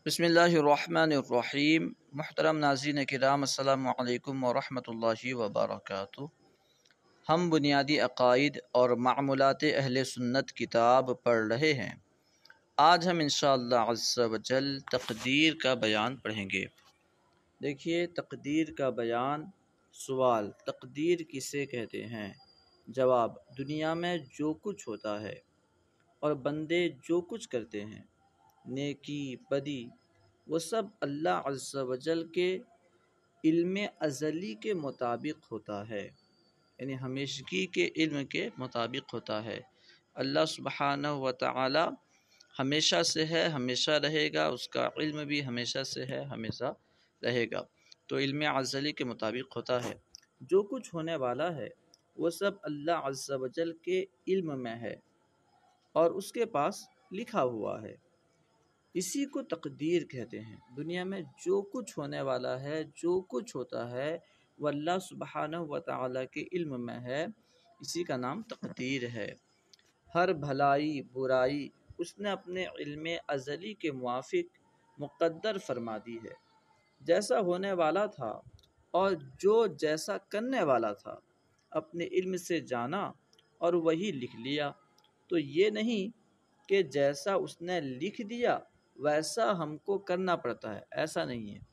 بسم اللہ الرحمن الرحیم۔ محترم ناظرین کرام، السلام علیکم ورحمۃ اللہ وبرکاتہ۔ ہم بنیادی عقائد اور معمولات اہل سنت کتاب پڑھ رہے ہیں۔ آج ہم انشاءاللہ عز و جل تقدیر کا بیان پڑھیں گے۔ دیکھیے، تقدیر کا بیان۔ سوال: تقدیر کسے کہتے ہیں؟ جواب: دنیا میں جو کچھ ہوتا ہے اور بندے جو کچھ کرتے ہیں، نیکی بدی، وہ سب اللہ عز و جل کے علم ازلی کے مطابق ہوتا ہے، یعنی ہمیشگی کے علم کے مطابق ہوتا ہے۔ اللہ سبحانہ و تعالی ہمیشہ سے ہے، ہمیشہ رہے گا، اس کا علم بھی ہمیشہ سے ہے، ہمیشہ رہے گا، تو علم ازلی کے مطابق ہوتا ہے۔ جو کچھ ہونے والا ہے وہ سب اللہ عز و جل کے علم میں ہے اور اس کے پاس لکھا ہوا ہے، اسی کو تقدیر کہتے ہیں۔ دنیا میں جو کچھ ہونے والا ہے، جو کچھ ہوتا ہے، وہ اللہ سبحانہ و تعالیٰ کے علم میں ہے، اسی کا نام تقدیر ہے۔ ہر بھلائی برائی اس نے اپنے علم ازلی کے موافق مقدر فرما دی ہے۔ جیسا ہونے والا تھا اور جو جیسا کرنے والا تھا، اپنے علم سے جانا اور وہی لکھ لیا۔ تو یہ نہیں کہ جیسا اس نے لکھ دیا ویسا ہم کو کرنا پڑتا ہے، ایسا نہیں ہے۔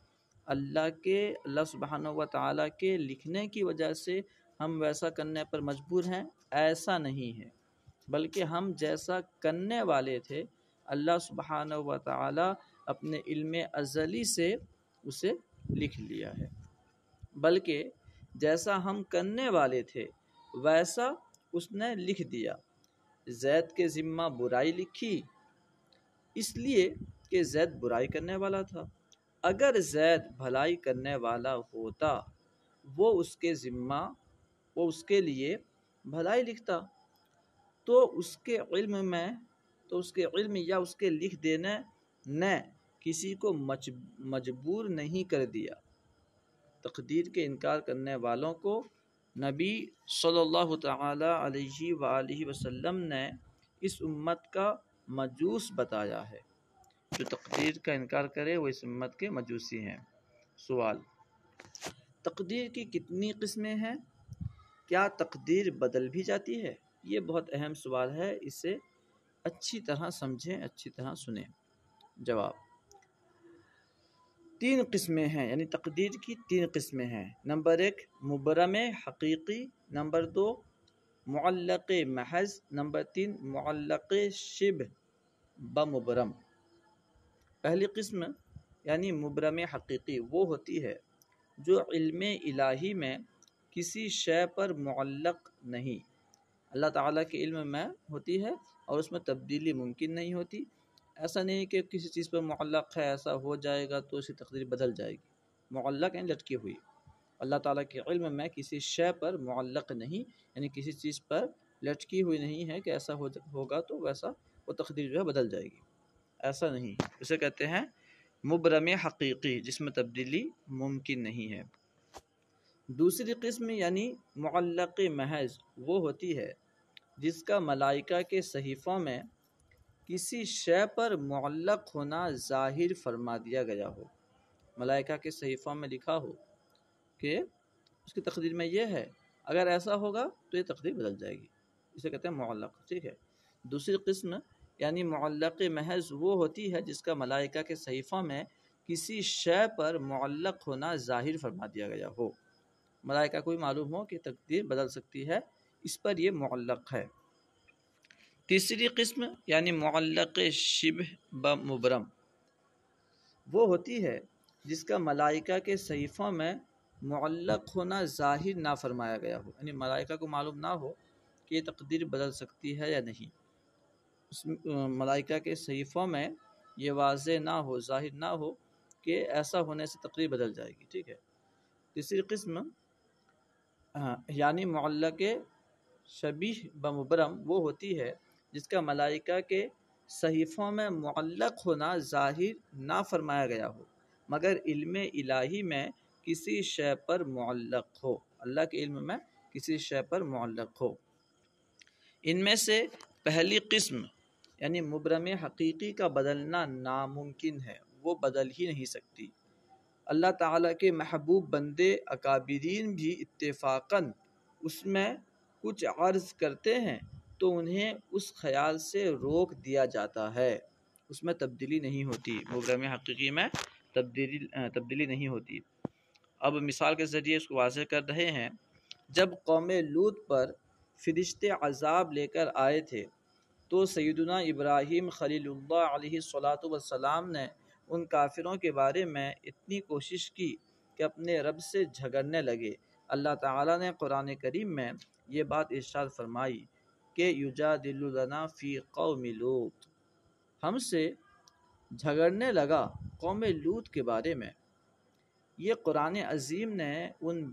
اللہ سبحانہ و تعالیٰ کے لکھنے کی وجہ سے ہم ویسا کرنے پر مجبور ہیں، ایسا نہیں ہے، بلکہ ہم جیسا کرنے والے تھے، اللہ سبحانہ و تعالیٰ اپنے علم ازلی سے اسے لکھ لیا ہے۔ بلکہ جیسا ہم کرنے والے تھے ویسا اس نے لکھ دیا۔ زید کے ذمہ برائی لکھی، اس لیے کہ زید برائی کرنے والا تھا۔ اگر زید بھلائی کرنے والا ہوتا، وہ اس کے لیے بھلائی لکھتا، تو اس کے علم یا اس کے لکھ دینے نے کسی کو مجبور نہیں کر دیا۔ تقدیر کے انکار کرنے والوں کو نبی صلی اللہ تعالی علیہ وآلہ وسلم نے اس امت کا مجوس بتایا ہے۔ جو تقدیر کا انکار کرے وہ اس امت کے مجوسی ہیں۔ سوال: تقدیر کی کتنی قسمیں ہیں؟ کیا تقدیر بدل بھی جاتی ہے؟ یہ بہت اہم سوال ہے، اسے اچھی طرح سمجھیں، اچھی طرح سنیں۔ جواب: 3 قسمیں ہیں، یعنی تقدیر کی 3 قسمیں ہیں۔ نمبر 1 مبرم حقیقی، نمبر 2 معلق محض، نمبر 3 معلق شبہ بمبرم۔ پہلی قسم یعنی مبرم حقیقی وہ ہوتی ہے جو علم الہی میں کسی شے پر معلق نہیں، اللہ تعالیٰ کے علم میں ہوتی ہے اور اس میں تبدیلی ممکن نہیں ہوتی۔ ایسا نہیں کہ کسی چیز پر معلق ہے، ایسا ہو جائے گا تو اس کی تقدیر بدل جائے گی۔ معلق یعنی لٹکی ہوئی، اللہ تعالیٰ کے علم میں کسی شے پر معلق نہیں، یعنی کسی چیز پر لٹکی ہوئی نہیں ہے کہ ایسا ہوگا تو ویسا وہ تقدیر جو ہے بدل جائے گی، ایسا نہیں۔ اسے کہتے ہیں مبرم حقیقی، جس میں تبدیلی ممکن نہیں ہے۔ دوسری قسم یعنی معلق محض وہ ہوتی ہے جس کا ملائکہ کے صحیفوں میں کسی شے پر معلق ہونا ظاہر فرما دیا گیا ہو۔ ملائکہ کے صحیفوں میں لکھا ہو کہ اس کی تقدیر میں یہ ہے، اگر ایسا ہوگا تو یہ تقدیر بدل جائے گی، اسے کہتے ہیں معلق، ٹھیک ہے۔ دوسری قسم یعنی معلق محض وہ ہوتی ہے جس کا ملائکہ کے صحیفوں میں کسی شے پر معلق ہونا ظاہر فرما دیا گیا ہو، ملائکہ کو بھی معلوم ہو کہ تقدیر بدل سکتی ہے، اس پر یہ معلق ہے۔ تیسری قسم یعنی معلق شبہ بمبرم وہ ہوتی ہے جس کا ملائکہ کے صحیفوں میں معلق ہونا ظاہر نہ فرمایا گیا ہو، یعنی ملائکہ کو معلوم نہ ہو کہ یہ تقدیر بدل سکتی ہے یا نہیں، اس ملائکہ کے صحیفوں میں یہ واضح نہ ہو، ظاہر نہ ہو کہ ایسا ہونے سے تقدیر بدل جائے گی، ٹھیک ہے۔ تیسری قسم یعنی معلق شبیہ بمبرم وہ ہوتی ہے جس کا ملائکہ کے صحیفوں میں معلق ہونا ظاہر نہ فرمایا گیا ہو مگر علم الہی میں کسی شے پر معلق ہو، اللہ کے علم میں کسی شے پر معلق ہو۔ ان میں سے پہلی قسم یعنی مبرم حقیقی کا بدلنا ناممکن ہے، وہ بدل ہی نہیں سکتی۔ اللہ تعالیٰ کے محبوب بندے اکابرین بھی اتفاقاً اس میں کچھ عرض کرتے ہیں تو انہیں اس خیال سے روک دیا جاتا ہے، اس میں تبدیلی نہیں ہوتی، مبرم حقیقی میں تبدیلی نہیں ہوتی۔ اب مثال کے ذریعے اس کو واضح کر رہے ہیں، جب قوم لوط پر فرشتے عذاب لے کر آئے تھے تو سیدنا ابراہیم خلیل اللہ علیہ الصلاۃ والسلام نے ان کافروں کے بارے میں اتنی کوشش کی کہ اپنے رب سے جھگڑنے لگے۔ اللہ تعالیٰ نے قرآن کریم میں یہ بات ارشاد فرمائی کہ یجادل لنا فی قوم لوط، ہم سے جھگڑنے لگا قوم لوط کے بارے میں۔ یہ قرآن عظیم نے ان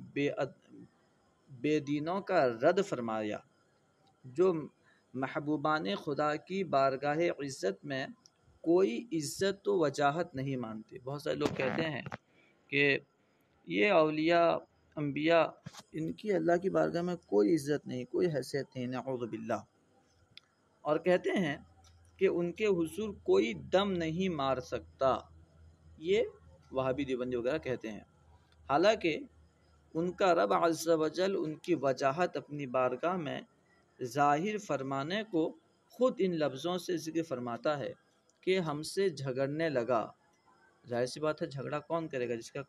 بے دینوں کا رد فرمایا جو محبوبان خدا کی بارگاہ عزت میں کوئی عزت و وجاہت نہیں مانتے۔ بہت سارے لوگ کہتے ہیں کہ یہ اولیاء انبیاء ان کی اللہ کی بارگاہ میں کوئی عزت نہیں، کوئی حیثیت نہیں، نعوذ باللہ، اور کہتے ہیں کہ ان کے حضور کوئی دم نہیں مار سکتا، یہ وہابی دیوبندی وغیرہ کہتے ہیں۔ حالانکہ ان کا رب عز و جل ان کی وجاہت اپنی بارگاہ میں ظاہر فرمانے کو خود ان لفظوں سے ذکر فرماتا ہے کہ ہم سے جھگڑنے لگا۔ ظاہر سی بات ہے، جھگڑا کون کرے گا جس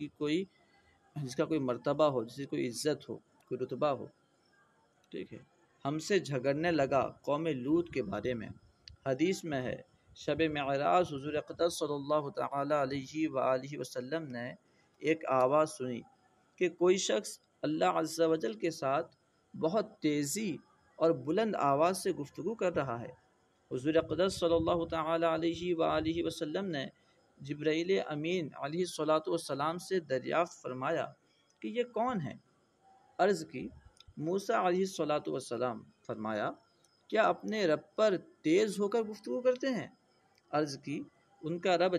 کا کوئی مرتبہ ہو، جس کی کوئی عزت ہو، کوئی رتبہ ہو، ٹھیک ہے۔ ہم سے جھگڑنے لگا قوم لوط کے بارے میں۔ حدیث میں ہے، شب معراج حضور اقدس صلی اللہ تعالی علیہ وآلہ وسلم نے ایک آواز سنی کہ کوئی شخص اللہ عز و جل کے ساتھ بہت تیزی اور بلند آواز سے گفتگو کر رہا ہے۔ حضور اقدس صلی اللہ تعالی علیہ وآلہ وسلم نے جبرائیل امین علیہ الصلاۃ والسلام سے دریافت فرمایا کہ یہ کون ہے؟ عرض کی موسیٰ علیہ الصلاۃ والسلام۔ فرمایا کیا اپنے رب پر تیز ہو کر گفتگو کرتے ہیں؟ عرض کی ان کا رب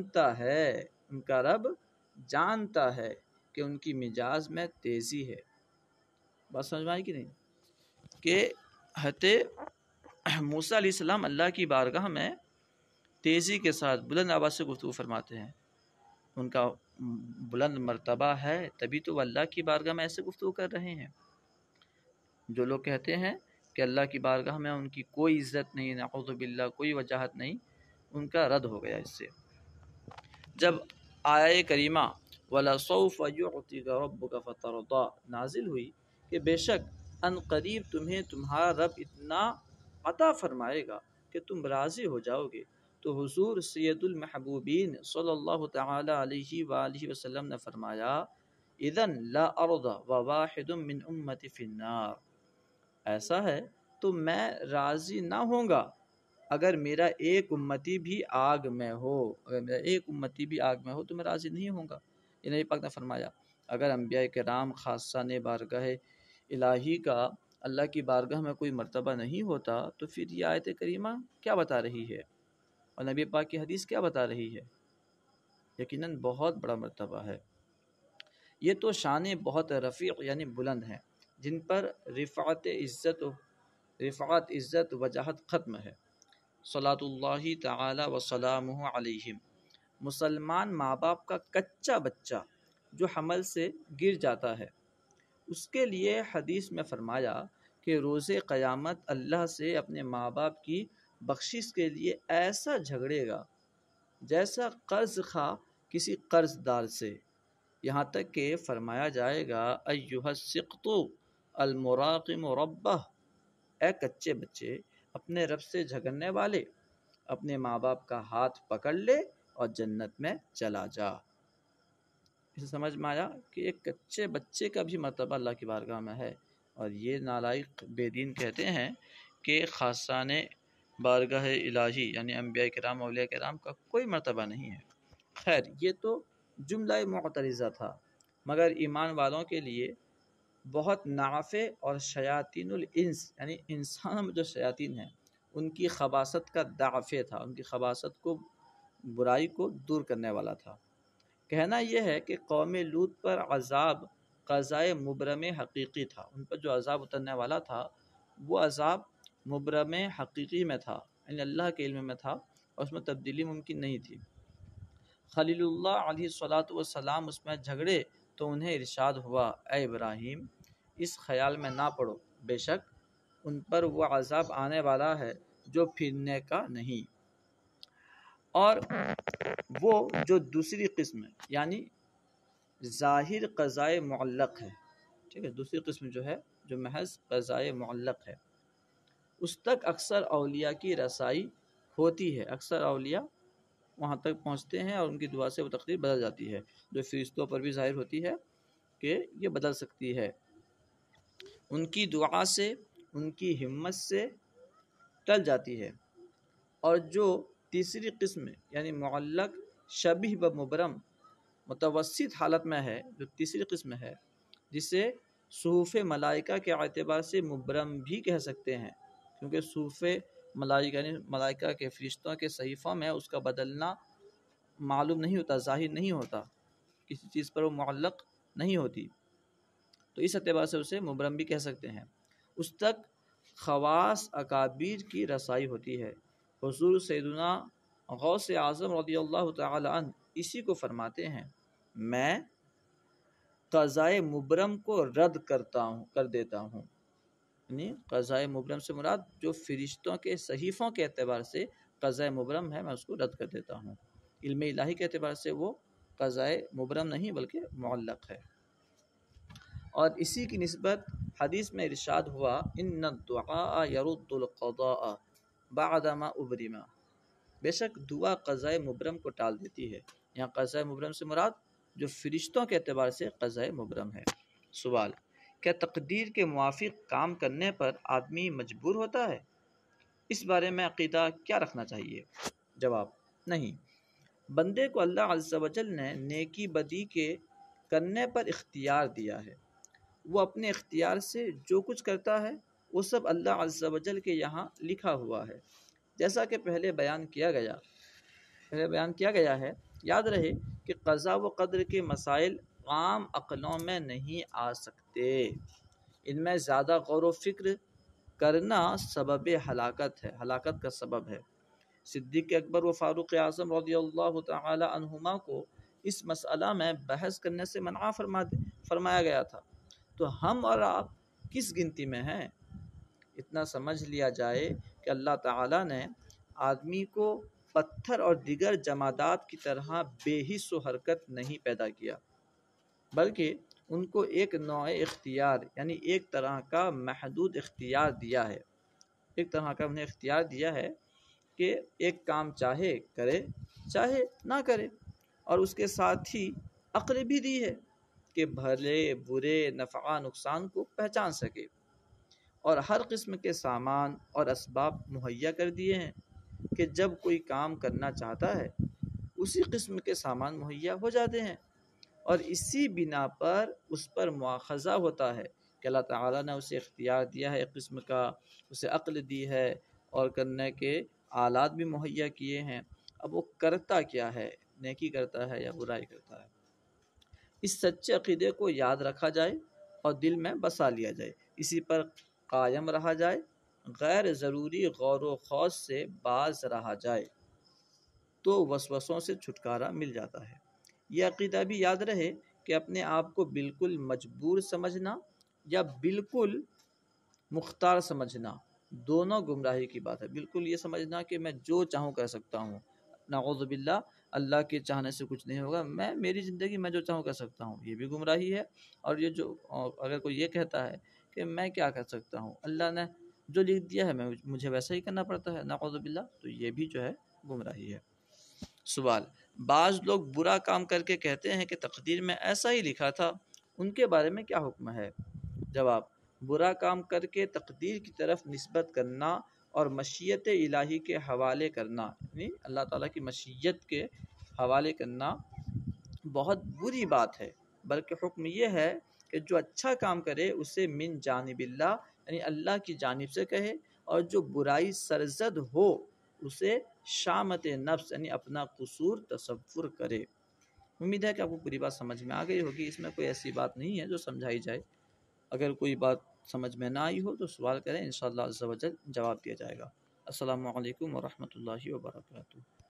جانتا ہے کہ ان کی مجاز میں تیزی ہے۔ بات سمجھ میں آئی کہ نہیں؟ کہ حضرت موسیٰ علیہ السلام اللہ کی بارگاہ میں تیزی کے ساتھ بلند آواز سے گفتگو فرماتے ہیں، ان کا بلند مرتبہ ہے، تبھی تو وہ اللہ کی بارگاہ میں ایسے گفتگو کر رہے ہیں۔ جو لوگ کہتے ہیں کہ اللہ کی بارگاہ میں ان کی کوئی عزت نہیں، نعوذ باللہ، کوئی وجاہت نہیں، ان کا رد ہو گیا اس سے۔ جب آیہ کریمہ وَلَسَوْفَ يُعْطِيكَ رَبُّكَ فَتَرْضَىٰ نازل ہوئی کہ بے شک ان قریب تمہیں تمہارا رب اتنا عطا فرمائے گا کہ تم راضی ہو جاؤ گے، تو حضور سید المحبوبین صلی اللہ تعالی علیہ وآلہ وسلم نے فرمایا اذن لا ارضى وواحد من امتی فی النار، ایسا ہے تو میں راضی نہ ہوں گا اگر میرا ایک امتی بھی آگ میں ہو، تو میں راضی نہیں ہوں گا۔ یہ نبی پاک نے فرمایا اگر انبیاء کرام خاصہ نے بارگاہ الہی کا اللہ کی بارگاہ میں کوئی مرتبہ نہیں ہوتا تو پھر یہ آیت کریمہ کیا بتا رہی ہے اور نبی پاک کی حدیث کیا بتا رہی ہے؟ یقیناً بہت بڑا مرتبہ ہے۔ یہ تو شان بہت رفیع یعنی بلند ہیں جن پر رفعت عزت وجاہت ختم ہے۔ صلاۃ اللہ تعالی وسلامہ علیہم، مسلمان ماں باپ کا کچا بچہ جو حمل سے گر جاتا ہے، اس کے لیے حدیث میں فرمایا کہ روز قیامت اللہ سے اپنے ماں باپ کی بخشش کے لیے ایسا جھگڑے گا جیسا قرض خواہ کسی قرض دار سے، یہاں تک کہ فرمایا جائے گا ایھا السقط المراقم ربہ، اے کچے بچے اپنے رب سے جھگڑنے والے، اپنے ماں باپ کا ہاتھ پکڑ لے اور جنت میں چلا جا۔ اسے سمجھ میں آیا کہ ایک کچے بچے کا بھی مرتبہ اللہ کی بارگاہ میں ہے، اور یہ نالائق بے دین کہتے ہیں کہ خاصان بارگاہ الہی یعنی انبیاء کرام اولیاء کرام کا کوئی مرتبہ نہیں ہے۔ خیر یہ تو جملہ معترضہ تھا، مگر ایمان والوں کے لیے بہت نافع اور شیاطین الانس یعنی انسان میں جو شیاطین ہیں ان کی خباثت کا دافع تھا، ان کی خباثت کو، برائی کو دور کرنے والا تھا۔ کہنا یہ ہے کہ قوم لوط پر عذاب قضائے مبرم حقیقی تھا، ان پر جو عذاب اترنے والا تھا وہ عذاب مبرم حقیقی میں تھا، یعنی اللہ کے علم میں تھا اور اس میں تبدیلی ممکن نہیں تھی۔ خلیل اللہ علیہ الصلاۃ والسلام اس میں جھگڑے تو انہیں ارشاد ہوا، اے ابراہیم اس خیال میں نہ پڑو، بے شک ان پر وہ عذاب آنے والا ہے جو پھرنے کا نہیں۔ اور وہ جو دوسری قسم ہے یعنی ظاہر قضائے معلق ہے، ٹھیک ہے، دوسری قسم جو ہے جو محض قضائے معلق ہے، اس تک اکثر اولیاء کی رسائی ہوتی ہے، اکثر اولیاء وہاں تک پہنچتے ہیں اور ان کی دعا سے وہ تقدیر بدل جاتی ہے، جو فرشتوں پر بھی ظاہر ہوتی ہے کہ یہ بدل سکتی ہے، ان کی دعا سے، ان کی ہمت سے ٹل جاتی ہے۔ اور جو تیسری قسم یعنی معلق شبیہ و مبرم متوسط حالت میں ہے، جو تیسری قسم ہے جسے صحف ملائکہ کے اعتبار سے مبرم بھی کہہ سکتے ہیں، کیونکہ صحف ملائکہ یعنی ملائکہ کے فرشتوں کے صحیفوں میں اس کا بدلنا معلوم نہیں ہوتا، ظاہر نہیں ہوتا، کسی چیز پر وہ معلق نہیں ہوتی، تو اس اعتبار سے اسے مبرم بھی کہہ سکتے ہیں۔ اس تک خواص اکابیر کی رسائی ہوتی ہے۔ حضور سیدنا غوث اعظم رضی اللہ تعالی عنہ اسی کو فرماتے ہیں، میں قضائے مبرم کو رد کر دیتا ہوں، یعنی قضائے مبرم سے مراد جو فرشتوں کے صحیفوں کے اعتبار سے قضائے مبرم ہے، میں اس کو رد کر دیتا ہوں۔ علم الہی کے اعتبار سے وہ قضائے مبرم نہیں بلکہ معلق ہے۔ اور اسی کی نسبت حدیث میں ارشاد ہوا، ان الدعاء يرد القضاء بعد ما ابرما، بے شک دعا قضائے مبرم کو ٹال دیتی ہے۔ یہاں قضائے مبرم سے مراد جو فرشتوں کے اعتبار سے قضائے مبرم ہے۔ سوال، کیا تقدیر کے موافق کام کرنے پر آدمی مجبور ہوتا ہے؟ اس بارے میں عقیدہ کیا رکھنا چاہیے؟ جواب، نہیں، بندے کو اللہ عز و جل نے نیکی بدی کے کرنے پر اختیار دیا ہے، وہ اپنے اختیار سے جو کچھ کرتا ہے وہ سب اللہ عز و جل کے یہاں لکھا ہوا ہے، جیسا کہ پہلے بیان کیا گیا ہے۔ یاد رہے کہ قضا و قدر کے مسائل عام عقلوں میں نہیں آ سکتے، ان میں زیادہ غور و فکر کرنا سبب ہلاکت کا سبب ہے۔ صدیق اکبر و فاروق اعظم رضی اللہ تعالی عنہما کو اس مسئلہ میں بحث کرنے سے منع فرمایا گیا تھا، تو ہم اور آپ کس گنتی میں ہیں؟ اتنا سمجھ لیا جائے کہ اللہ تعالی نے آدمی کو پتھر اور دیگر جمادات کی طرح بے حس و حرکت نہیں پیدا کیا، بلکہ ان کو ایک نوع اختیار یعنی ایک طرح کا محدود اختیار دیا ہے، ایک طرح کا انہیں اختیار دیا ہے کہ ایک کام چاہے کرے چاہے نہ کرے، اور اس کے ساتھ ہی عقل بھی دی ہے کہ بھلے برے نفع نقصان کو پہچان سکے، اور ہر قسم کے سامان اور اسباب مہیا کر دیے ہیں کہ جب کوئی کام کرنا چاہتا ہے اسی قسم کے سامان مہیا ہو جاتے ہیں، اور اسی بنا پر اس پر مواخذہ ہوتا ہے کہ اللہ تعالیٰ نے اسے اختیار دیا ہے ایک قسم کا، اسے عقل دی ہے اور کرنے کے آلات بھی مہیا کیے ہیں، اب وہ کرتا کیا ہے، نیکی کرتا ہے یا برائی کرتا ہے۔ اس سچے عقیدے کو یاد رکھا جائے اور دل میں بسا لیا جائے، اسی پر قائم رہا جائے، غیر ضروری غور و خوض سے باز رہا جائے تو وسوسوں سے چھٹکارا مل جاتا ہے۔ یہ عقیدہ بھی یاد رہے کہ اپنے آپ کو بالکل مجبور سمجھنا یا بالکل مختار سمجھنا دونوں گمراہی کی بات ہے۔ بالکل یہ سمجھنا کہ میں جو چاہوں کر سکتا ہوں، نعوذ باللہ، اللہ کے چاہنے سے کچھ نہیں ہوگا، میری زندگی میں جو چاہوں کر سکتا ہوں، یہ بھی گمراہی ہے۔ اور یہ جو اگر کوئی یہ کہتا ہے کہ میں کیا کر سکتا ہوں، اللہ نے جو لکھ دیا ہے مجھے ویسا ہی کرنا پڑتا ہے، نعوذ باللہ، تو یہ بھی جو ہے گمراہی ہے۔ سوال، بعض لوگ برا کام کر کے کہتے ہیں کہ تقدیر میں ایسا ہی لکھا تھا، ان کے بارے میں کیا حکم ہے؟ جواب، برا کام کر کے تقدیر کی طرف نسبت کرنا اور مشیت الہی کے حوالے کرنا، یعنی اللہ تعالیٰ کی مشیت کے حوالے کرنا بہت بری بات ہے، بلکہ حکم یہ ہے کہ جو اچھا کام کرے اسے من جانب اللہ یعنی اللہ کی جانب سے کہے، اور جو برائی سرزد ہو اسے شامت نفس یعنی اپنا قصور تصور کرے۔ امید ہے کہ آپ کو پوری بات سمجھ میں آ گئی ہوگی، اس میں کوئی ایسی بات نہیں ہے جو سمجھائی جائے۔ اگر کوئی بات سمجھ میں نہ آئی ہو تو سوال کریں، انشاءاللہ عز و جل جواب دیا جائے گا۔ السلام علیکم ورحمۃ اللہ وبرکاتہ۔